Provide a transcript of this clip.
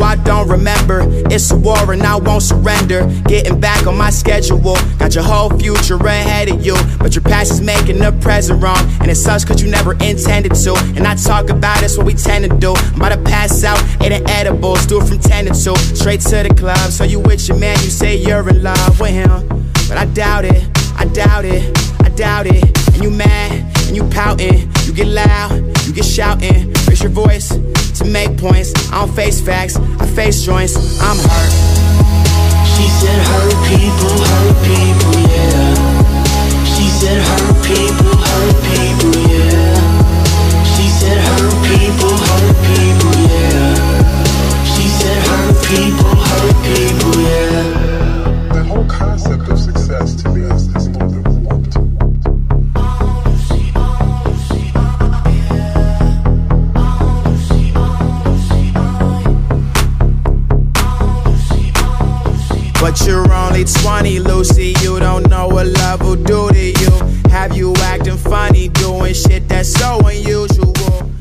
I don't remember. It's a war and I won't surrender. Getting back on my schedule. Got your whole future ahead of you, but your past is making the present wrong. And it sucks cause you never intended to. And I talk about it's what we tend to do. I'm about to pass out, eating edibles, do it from 10 to 2. Straight to the club, so you with your man, you say you're in love with him. But I doubt it, I doubt it, I doubt it. And you mad, and you pouting. You get loud, you get shouting. Raise your voice to make points. I don't face facts, I face joints. I'm hurt. She said hurt people, yeah. She said hurt people, yeah. She said hurt people, yeah. She said hurt people, yeah. The whole concept of success to me is a little bit warped. But you're only 20, Lucy. You don't know what love will do to you. Have you acting funny, doing shit that's so unusual.